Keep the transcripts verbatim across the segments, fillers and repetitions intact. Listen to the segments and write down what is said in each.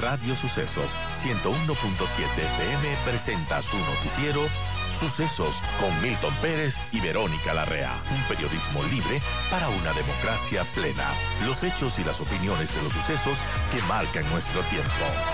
Radio Sucesos ciento uno punto siete F M presenta su noticiero Sucesos con Milton Pérez y Verónica Larrea. Un periodismo libre para una democracia plena. Los hechos y las opiniones de los sucesos que marcan nuestro tiempo.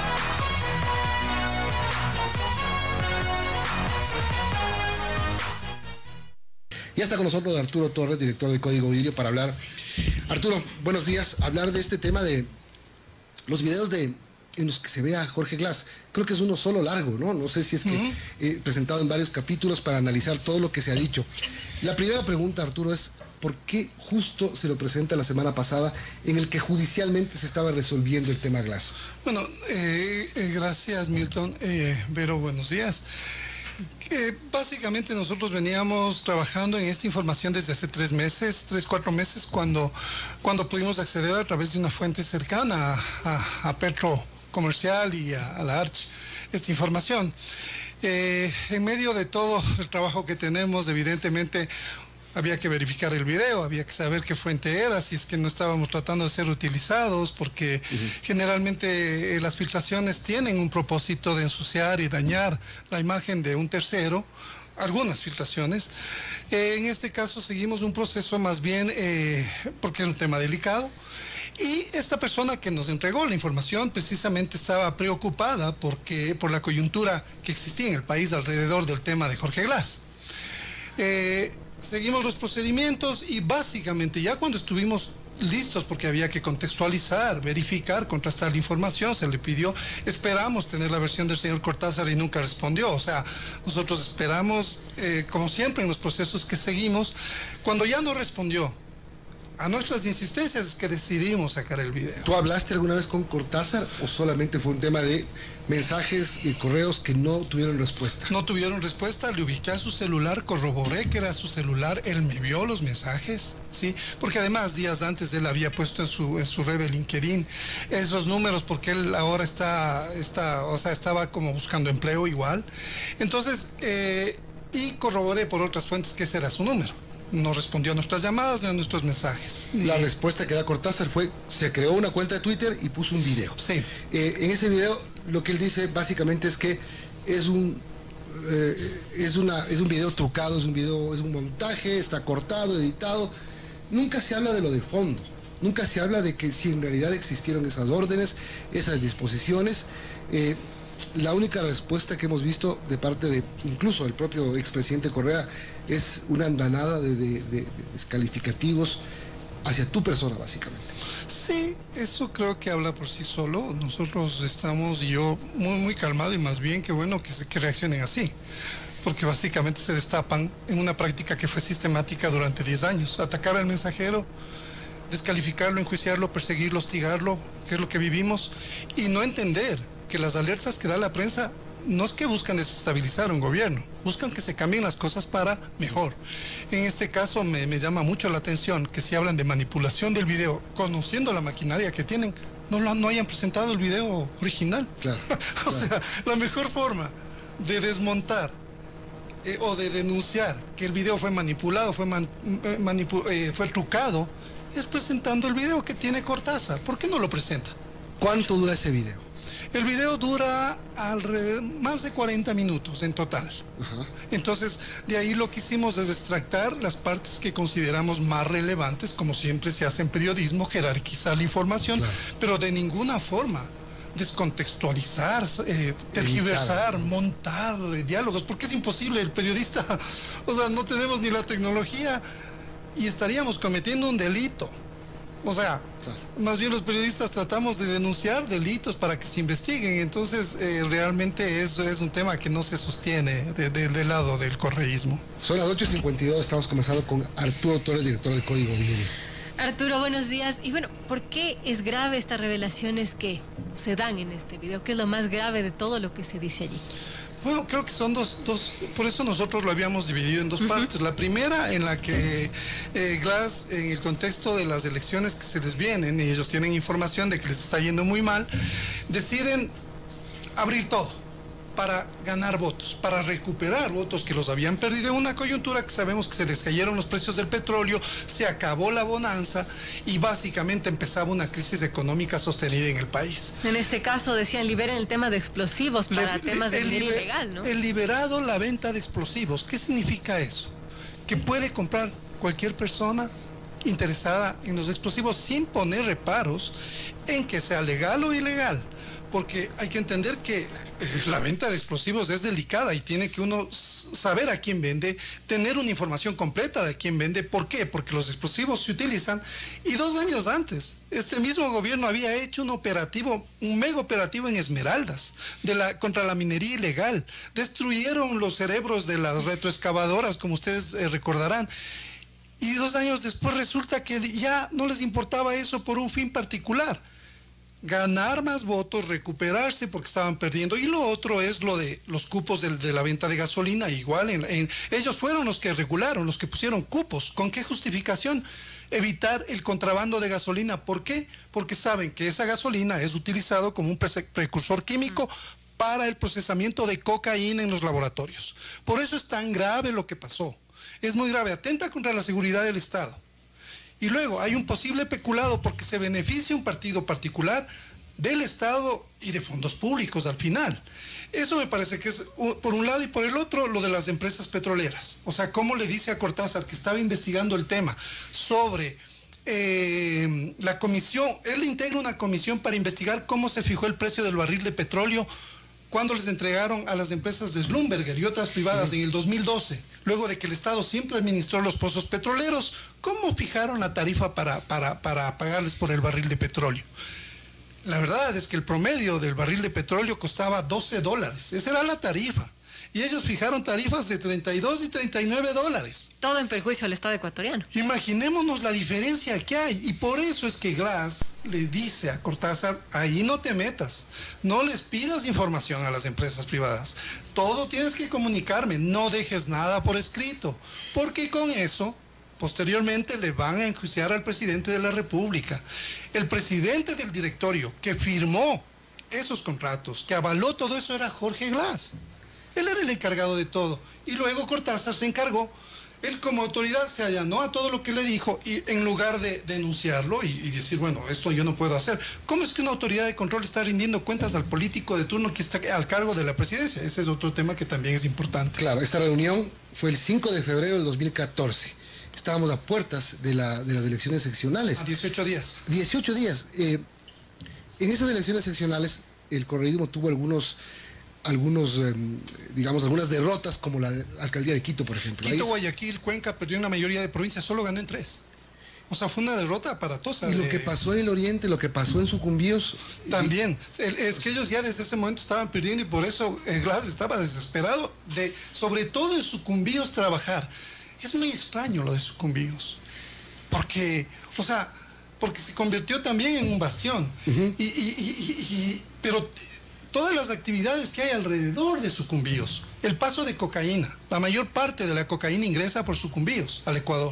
Ya está con nosotros Arturo Torres, director de Código Vidrio, para hablar. Arturo, buenos días. Hablar de este tema de los videos de en los que se ve a Jorge Glass. Creo que es uno solo largo, ¿no? No sé si es que uh-huh. eh, presentado en varios capítulos para analizar todo lo que se ha dicho. La primera pregunta, Arturo, es ¿por qué justo se lo presenta la semana pasada en el que judicialmente se estaba resolviendo el tema Glass? Bueno, eh, eh, gracias Milton. Eh, Vero, buenos días. Eh, básicamente nosotros veníamos trabajando en esta información desde hace tres meses, tres, cuatro meses, cuando, cuando pudimos acceder a través de una fuente cercana a, a, a Petro Comercial y a, a la Arch esta información. Eh, en medio de todo el trabajo que tenemos, evidentemente había que verificar el video, había que saber qué fuente era, si es que no estábamos tratando de ser utilizados, porque uh-huh. generalmente eh, las filtraciones tienen un propósito de ensuciar y dañar la imagen de un tercero, algunas filtraciones. Eh, en este caso seguimos un proceso más bien, eh, porque es un tema delicado, y esta persona que nos entregó la información precisamente estaba preocupada porque, por la coyuntura que existía en el país alrededor del tema de Jorge Glass. Eh, Seguimos los procedimientos y básicamente ya cuando estuvimos listos, porque había que contextualizar, verificar, contrastar la información, se le pidió, esperamos tener la versión del señor Cortázar y nunca respondió. O sea, nosotros esperamos, eh, como siempre en los procesos que seguimos, cuando ya no respondió a nuestras insistencias es que decidimos sacar el video. ¿Tú hablaste alguna vez con Cortázar o solamente fue un tema de mensajes y correos que no tuvieron respuesta? No tuvieron respuesta, le ubiqué a su celular, corroboré que era su celular, él me vio los mensajes, ¿sí? Porque además días antes él había puesto en su, en su red de LinkedIn esos números porque él ahora está, está o sea, estaba como buscando empleo igual. Entonces, eh, y corroboré por otras fuentes que ese era su número. No respondió a nuestras llamadas ni a nuestros mensajes. La respuesta que da Cortázar fue, se creó una cuenta de Twitter y puso un video. Sí. Eh, en ese video lo que él dice básicamente es que es un, eh, es, una, es un video trucado, es un video, es un montaje, está cortado, editado. Nunca se habla de lo de fondo, nunca se habla de que si en realidad existieron esas órdenes, esas disposiciones. Eh, la única respuesta que hemos visto de parte de, incluso del propio expresidente Correa, es una andanada de, de, de, de descalificativos hacia tu persona, básicamente. Sí, eso creo que habla por sí solo. Nosotros estamos, y yo, muy, muy calmado y más bien que bueno que, que reaccionen así. Porque básicamente se destapan en una práctica que fue sistemática durante diez años. Atacar al mensajero, descalificarlo, enjuiciarlo, perseguirlo, hostigarlo, que es lo que vivimos, y no entender que las alertas que da la prensa no es que buscan desestabilizar un gobierno, buscan que se cambien las cosas para mejor. En este caso me, me llama mucho la atención que si hablan de manipulación del video, conociendo la maquinaria que tienen, no, lo, no hayan presentado el video original. Claro, o claro. sea, la mejor forma de desmontar eh, o de denunciar que el video fue manipulado, fue, man, eh, manipu eh, fue trucado, es presentando el video que tiene Cortázar. ¿Por qué no lo presenta? ¿Cuánto dura ese video? El video dura alrededor, más de cuarenta minutos en total. Ajá. Entonces, de ahí lo que hicimos es extractar las partes que consideramos más relevantes, como siempre se hace en periodismo, jerarquizar la información, claro. Pero de ninguna forma descontextualizar, eh, tergiversar, montar eh, diálogos, porque es imposible. El periodista, o sea, no tenemos ni la tecnología y estaríamos cometiendo un delito. O sea, claro. Más bien los periodistas tratamos de denunciar delitos para que se investiguen. Entonces, eh, realmente eso es un tema que no se sostiene de, de, del lado del correísmo. Son las ocho cincuenta y dos, estamos conversando con Arturo Torres, director de Código Vidrio. Arturo, buenos días. Y bueno, ¿por qué es grave estas revelaciones que se dan en este video? ¿Qué es lo más grave de todo lo que se dice allí? Bueno, creo que son dos, dos, por eso nosotros lo habíamos dividido en dos uh-huh. partes. La primera en la que eh, Glass, en el contexto de las elecciones que se les vienen, y ellos tienen información de que les está yendo muy mal, deciden abrir todo. para ganar votos, para recuperar votos que los habían perdido en una coyuntura que sabemos que se les cayeron los precios del petróleo, se acabó la bonanza y básicamente empezaba una crisis económica sostenida en el país. En este caso decían liberen el tema de explosivos para le, temas de minería ilegal, ¿no? El liberado la venta de explosivos. ¿Qué significa eso? Que puede comprar cualquier persona interesada en los explosivos sin poner reparos en que sea legal o ilegal. Porque hay que entender que la venta de explosivos es delicada y tiene que uno saber a quién vende, tener una información completa de a quién vende. ¿Por qué? Porque los explosivos se utilizan y dos años antes este mismo gobierno había hecho un operativo, un mega operativo en Esmeraldas de la, contra la minería ilegal. Destruyeron los cerebros de las retroexcavadoras, como ustedes eh, recordarán. Y dos años después resulta que ya no les importaba eso por un fin particular. Ganar más votos, recuperarse porque estaban perdiendo. Y lo otro es lo de los cupos de, de la venta de gasolina. Igual, en, en, ellos fueron los que regularon, los que pusieron cupos. ¿Con qué justificación? Evitar el contrabando de gasolina. ¿Por qué? Porque saben que esa gasolina es utilizado como un precursor químico para el procesamiento de cocaína en los laboratorios. Por eso es tan grave lo que pasó. Es muy grave, atenta contra la seguridad del Estado. Y luego hay un posible peculado porque se beneficia un partido particular del Estado y de fondos públicos al final. Eso me parece que es por un lado, y por el otro lo de las empresas petroleras. O sea, cómo le dice a Cortázar, que estaba investigando el tema sobre eh, la comisión, él integra una comisión para investigar cómo se fijó el precio del barril de petróleo cuando les entregaron a las empresas de Schlumberger y otras privadas en el dos mil doce, luego de que el Estado siempre administró los pozos petroleros. ¿Cómo fijaron la tarifa para, para, para pagarles por el barril de petróleo? La verdad es que el promedio del barril de petróleo costaba doce dólares. Esa era la tarifa. Y ellos fijaron tarifas de treinta y dos y treinta y nueve dólares. Todo en perjuicio al Estado ecuatoriano. Imaginémonos la diferencia que hay. Y por eso es que Glass le dice a Cortázar, ahí no te metas. No les pidas información a las empresas privadas. Todo tienes que comunicarme. No dejes nada por escrito. Porque con eso, posteriormente le van a enjuiciar al presidente de la República. El presidente del directorio que firmó esos contratos, que avaló todo eso, era Jorge Glass. Él era el encargado de todo. Y luego Cortázar se encargó. Él como autoridad se allanó a todo lo que le dijo y en lugar de denunciarlo y, y decir, bueno, esto yo no puedo hacer. ¿Cómo es que una autoridad de control está rindiendo cuentas al político de turno que está al cargo de la presidencia? Ese es otro tema que también es importante. Claro, esta reunión fue el cinco de febrero del dos mil catorce. Estábamos a puertas de, la, de las elecciones seccionales. A dieciocho días. dieciocho días. Eh, en esas elecciones seccionales, el correísmo tuvo algunos... algunos, eh, digamos, algunas derrotas, como la alcaldía de Quito, por ejemplo. Quito, Guayaquil, Cuenca perdió en la mayoría de provincias, solo ganó en tres. O sea, fue una derrota aparatosa. Y lo de... que pasó en el oriente, lo que pasó en Sucumbíos... También. Y... Es que ellos ya desde ese momento estaban perdiendo y por eso eh, Glass estaba desesperado de, sobre todo en Sucumbíos, trabajar. Es muy extraño lo de Sucumbíos. Porque, o sea, porque se convirtió también en un bastión. Uh-huh. y, y, y, y, pero... todas las actividades que hay alrededor de Sucumbíos, el paso de cocaína, la mayor parte de la cocaína ingresa por Sucumbíos al Ecuador.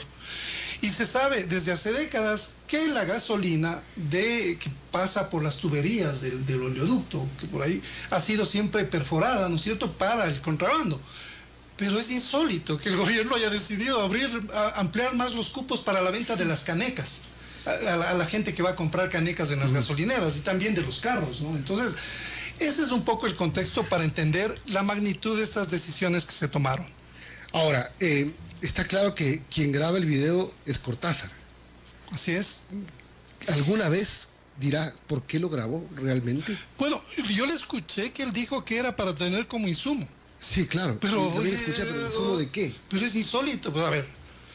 Y se sabe desde hace décadas que la gasolina de, que pasa por las tuberías del, del oleoducto, que por ahí ha sido siempre perforada, ¿no es cierto?, para el contrabando. Pero es insólito que el gobierno haya decidido abrir, a, ampliar más los cupos para la venta de las canecas. A, a, la, a la gente que va a comprar canecas en las gasolineras y también de los carros, ¿no? Entonces... ese es un poco el contexto para entender la magnitud de estas decisiones que se tomaron. Ahora, eh, está claro que quien graba el video es Cortázar. Así es. ¿Alguna vez dirá por qué lo grabó realmente? Bueno, yo le escuché que él dijo que era para tener como insumo. Sí, claro. Pero, también escuché, pero ¿insumo de qué? Pero es insólito. Pues a ver,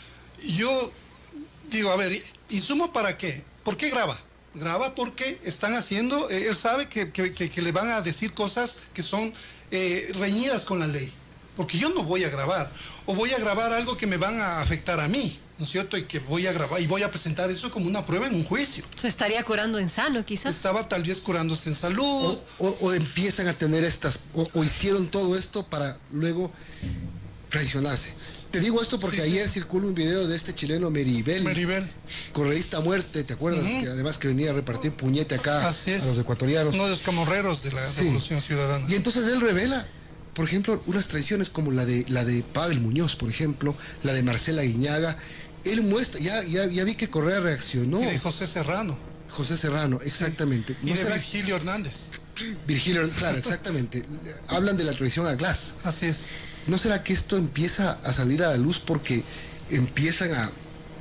yo digo, a ver, ¿insumo para qué? ¿Por qué graba? Graba porque están haciendo, eh, él sabe que, que, que, que le van a decir cosas que son eh, reñidas con la ley. Porque yo no voy a grabar, o voy a grabar algo que me van a afectar a mí, ¿no es cierto? Y que voy a grabar, y voy a presentar eso como una prueba en un juicio. Se estaría curando en sano, quizás. Estaba tal vez curándose en salud. O, o, o empiezan a tener estas, o, o hicieron todo esto para luego traicionarse. Te digo esto porque sí, ayer sí. circuló un video de este chileno Meribel, Meribel. correísta a muerte, ¿te acuerdas? Uh-huh. Que además que venía a repartir puñete acá a los ecuatorianos. Uno de los camorreros de la sí. Revolución Ciudadana. Y entonces él revela por ejemplo, unas traiciones como la de, la de Pavel Muñoz, por ejemplo, la de Marcela Guiñaga, él muestra, ya, ya, ya vi que Correa reaccionó. Y de José Serrano. José Serrano, exactamente. Sí. Y ¿No de será... Virgilio Hernández. Virgilio, claro, exactamente. Hablan de la traición a Glass. Así es. ¿No será que esto empieza a salir a la luz porque empiezan a,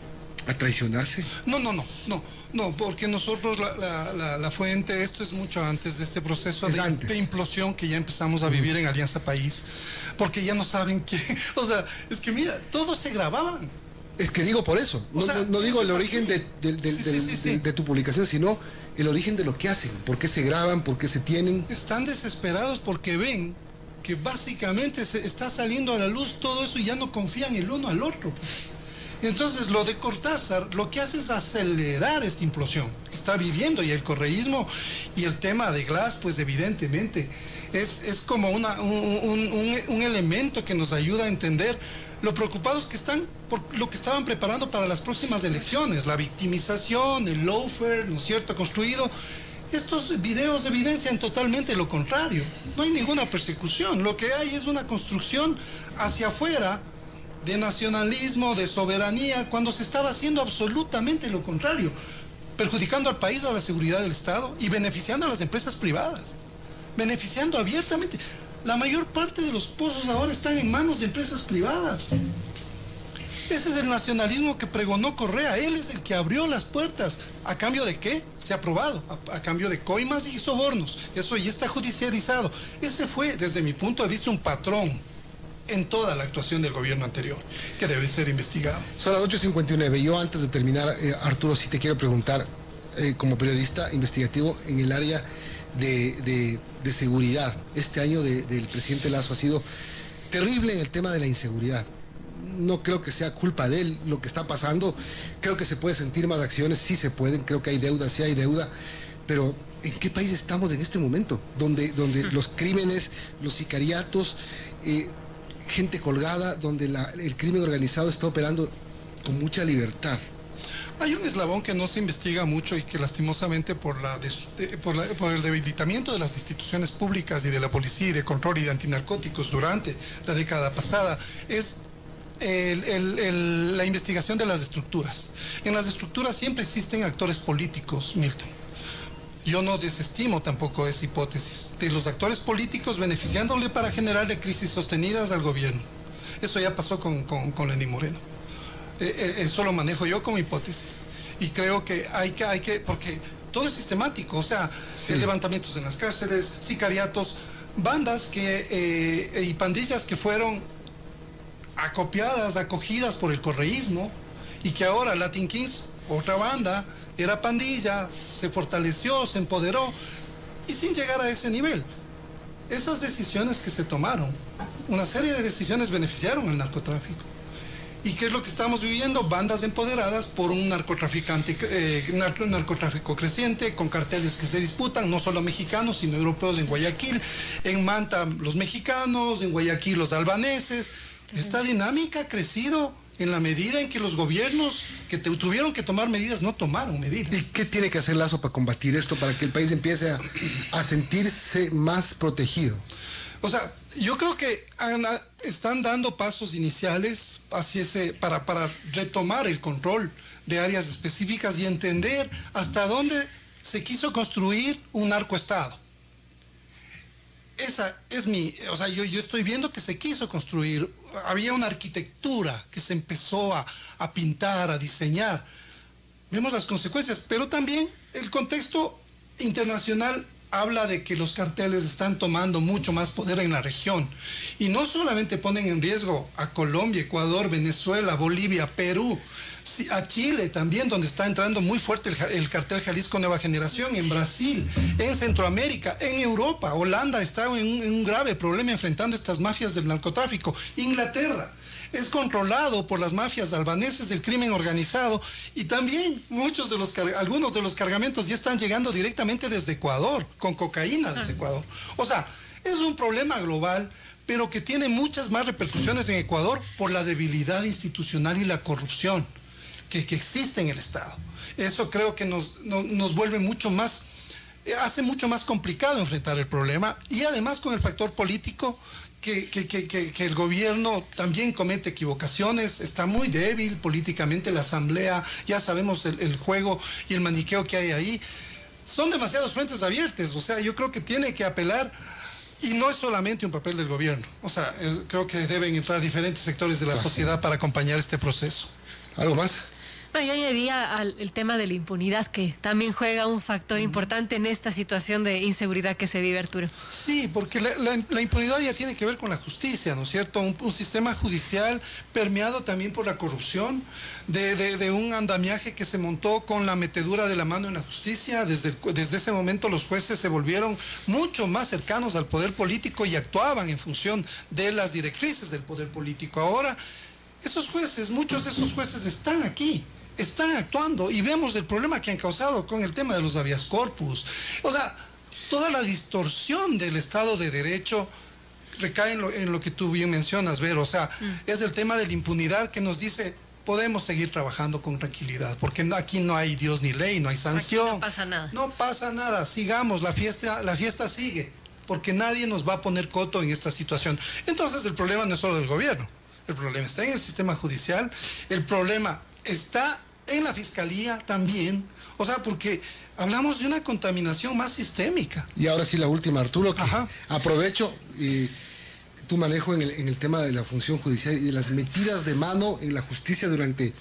a traicionarse? No, no, no, no, no, porque nosotros la, la, la, la fuente, esto es mucho antes de este proceso de, de implosión que ya empezamos a vivir en Alianza País, porque ya no saben qué, o sea, es que mira, todos se grababan. Es que digo por eso, no, o sea, no, no digo el origen de, de, de, sí, de, sí, sí, sí. De, de tu publicación, sino el origen de lo que hacen, por qué se graban, por qué se tienen. Están desesperados porque ven que básicamente se está saliendo a la luz todo eso y ya no confían el uno al otro. Entonces lo de Cortázar lo que hace es acelerar esta implosión que está viviendo, y el correísmo y el tema de Glass, pues evidentemente es, es como una, un, un, un elemento que nos ayuda a entender lo preocupados que están por lo que estaban preparando para las próximas elecciones, la victimización, el lawfare, ¿no es cierto?, construido. Estos videos evidencian totalmente lo contrario. No hay ninguna persecución. Lo que hay es una construcción hacia afuera de nacionalismo, de soberanía, cuando se estaba haciendo absolutamente lo contrario, perjudicando al país, a la seguridad del Estado y beneficiando a las empresas privadas, beneficiando abiertamente. La mayor parte de los pozos ahora están en manos de empresas privadas. Ese es el nacionalismo que pregonó Correa. Él es el que abrió las puertas. ¿A cambio de qué? Se ha aprobado. A, a cambio de coimas y sobornos. Eso ya está judicializado. Ese fue, desde mi punto de vista, un patrón en toda la actuación del gobierno anterior, que debe ser investigado. Son las ocho cincuenta y nueve. Yo, antes de terminar, eh, Arturo, sí te quiero preguntar, eh, como periodista investigativo en el área de, de, de seguridad. Este año de, del presidente Lasso ha sido terrible en el tema de la inseguridad. No creo que sea culpa de él lo que está pasando. Creo que se puede sentir más acciones, sí se pueden. Creo que hay deuda, sí hay deuda. Pero ¿en qué país estamos en este momento? Donde, donde los crímenes, los sicariatos, eh, gente colgada, donde la, el crimen organizado está operando con mucha libertad. Hay un eslabón que no se investiga mucho y que lastimosamente por, la, de, por, la, por el debilitamiento de las instituciones públicas y de la policía y de control y de antinarcóticos durante la década pasada es el, el, el, la investigación de las estructuras. En las estructuras siempre existen actores políticos, Milton. Yo no desestimo tampoco esa hipótesis de los actores políticos beneficiándole para generarle crisis sostenidas al gobierno. Eso ya pasó con, con, con Lenín Moreno. Eh, eso lo manejo yo como hipótesis. Y creo que hay que, hay que, porque todo es sistemático, o sea, sí. Levantamientos en las cárceles, sicariatos, bandas que, eh, y pandillas que fueron acopiadas, acogidas por el correísmo, y que ahora Latin Kings, otra banda, era pandilla, se fortaleció, se empoderó, y sin llegar a ese nivel. Esas decisiones que se tomaron, una serie de decisiones beneficiaron al narcotráfico. ¿Y qué es lo que estamos viviendo? Bandas empoderadas por un narcotraficante, eh, narco, narcotráfico creciente, con carteles que se disputan, no solo mexicanos, sino europeos en Guayaquil, en Manta los mexicanos, en Guayaquil los albaneses. Esta dinámica ha crecido en la medida en que los gobiernos que te, tuvieron que tomar medidas no tomaron medidas. ¿Y qué tiene que hacer Lasso para combatir esto, para que el país empiece a, a sentirse más protegido? O sea, yo creo que han, están dando pasos iniciales hacia ese, para, para retomar el control de áreas específicas y entender hasta dónde se quiso construir un narcoestado. Esa es mi, o sea, yo, yo estoy viendo que se quiso construir, había una arquitectura que se empezó a, a pintar, a diseñar. Vemos las consecuencias, pero también el contexto internacional habla de que los carteles están tomando mucho más poder en la región. Y no solamente ponen en riesgo a Colombia, Ecuador, Venezuela, Bolivia, Perú, a Chile también, donde está entrando muy fuerte el, el cartel Jalisco Nueva Generación, en Brasil, en Centroamérica, en Europa. Holanda está en un, en un grave problema enfrentando estas mafias del narcotráfico. Inglaterra es controlado por las mafias albaneses del crimen organizado, y también muchos de los, algunos de los cargamentos ya están llegando directamente desde Ecuador, con cocaína desde Ecuador. O sea, es un problema global, pero que tiene muchas más repercusiones en Ecuador por la debilidad institucional y la corrupción que, que existe en el Estado. Eso creo que nos, no, nos vuelve mucho más eh, hace mucho más complicado enfrentar el problema, y además con el factor político, que, que, que, que, que el gobierno también comete equivocaciones, está muy débil políticamente la asamblea, ya sabemos el, el juego y el maniqueo que hay ahí. Son demasiados frentes abiertos, o sea, yo creo que tiene que apelar, y no es solamente un papel del gobierno, o sea, es, creo que deben entrar diferentes sectores de la sociedad para acompañar este proceso. ¿Algo más? Bueno, yo añadía al el tema de la impunidad, que también juega un factor importante en esta situación de inseguridad que se vive, Arturo. Sí, porque la, la, la impunidad ya tiene que ver con la justicia, ¿no es cierto? Un, un sistema judicial permeado también por la corrupción, de, de, de un andamiaje que se montó con la metedura de la mano en la justicia. Desde, desde ese momento los jueces se volvieron mucho más cercanos al poder político y actuaban en función de las directrices del poder político. Ahora, esos jueces, muchos de esos jueces están aquí, están actuando, y vemos el problema que han causado con el tema de los habeas corpus. O sea, toda la distorsión del Estado de Derecho recae en lo, en lo que tú bien mencionas, Vero. O sea, mm. es el tema de la impunidad que nos dice, podemos seguir trabajando con tranquilidad, porque no, aquí no hay Dios ni ley, no hay sanción. Aquí no pasa nada. No pasa nada, sigamos, la fiesta, la fiesta sigue, porque nadie nos va a poner coto en esta situación. Entonces el problema no es solo del gobierno, el problema está en el sistema judicial, el problema está en la fiscalía también, o sea, porque hablamos de una contaminación más sistémica. Y ahora sí la última, Arturo, que Ajá. aprovecho y tu manejo en el, en el tema de la función judicial y de las metidas de mano en la justicia durante,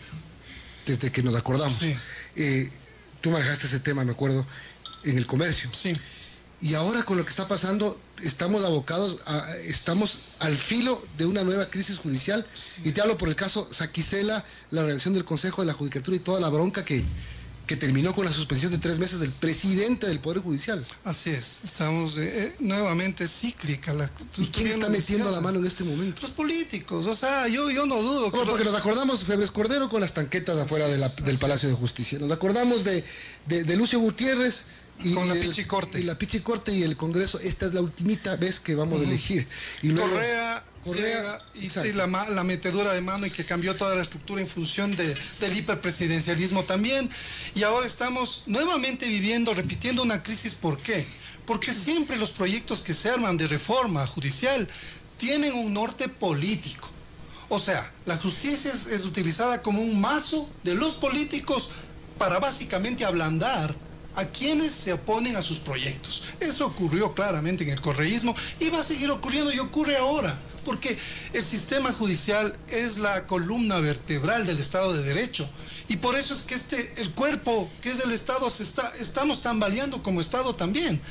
desde que nos acordamos. Sí. Eh, tú manejaste ese tema, me acuerdo, en el comercio. Sí. Y ahora con lo que está pasando, estamos abocados, a, estamos al filo de una nueva crisis judicial. Sí. Y te hablo por el caso Saquicela, la reacción del Consejo de la Judicatura y toda la bronca que, que terminó con la suspensión de tres meses del presidente del Poder Judicial. Así es, estamos eh, nuevamente cíclica. La, ¿Y quién está metiendo la mano en este momento? Los políticos, o sea, yo, yo no dudo. Bueno, porque nos acordamos Febres Cordero con las tanquetas afuera de la, del Palacio de Justicia. Nos acordamos de, de, de Lucio Gutiérrez. Y con la el, Pichicorte. Y la Pichicorte y el Congreso, esta es la ultimita vez que vamos uh-huh. a elegir. Y luego, Correa, Correa y, y la, la metedura de mano, y que cambió toda la estructura en función de, del hiperpresidencialismo también. Y ahora estamos nuevamente viviendo, repitiendo una crisis. ¿Por qué? Porque siempre los proyectos que se arman de reforma judicial tienen un norte político. O sea, la justicia es, es utilizada como un mazo de los políticos para básicamente ablandar a quienes se oponen a sus proyectos. Eso ocurrió claramente en el correísmo y va a seguir ocurriendo, y ocurre ahora, porque el sistema judicial es la columna vertebral del Estado de Derecho, y por eso es que este, el cuerpo que es el Estado, se está, estamos tambaleando como Estado también.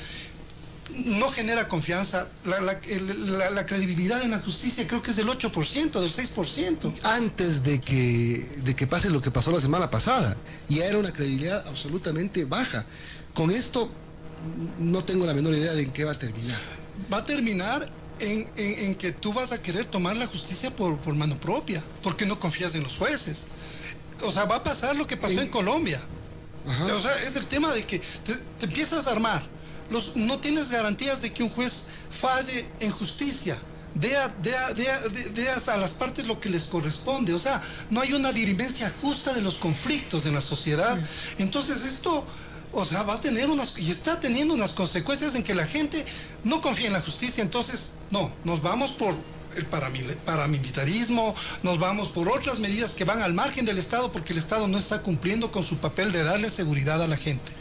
No genera confianza. La, la, la, la credibilidad en la justicia creo que es del ocho por ciento, del seis por ciento. Antes de que, de que pase lo que pasó la semana pasada, ya era una credibilidad absolutamente baja. Con esto no tengo la menor idea de en qué va a terminar. Va a terminar en, en, en que tú vas a querer tomar la justicia por, por mano propia, porque no confías en los jueces. O sea, va a pasar lo que pasó en, en Colombia. Ajá. O sea, es el tema de que te, te empiezas a armar. Los, no tienes garantías de que un juez falle en justicia, dé a, dé a, dé a, dé a las partes lo que les corresponde. O sea, no hay una dirimencia justa de los conflictos en la sociedad. Entonces esto, o sea, va a tener unas, y está teniendo unas consecuencias en que la gente no confía en la justicia. Entonces, no, nos vamos por el paramilitarismo, nos vamos por otras medidas que van al margen del Estado, porque el Estado no está cumpliendo con su papel de darle seguridad a la gente.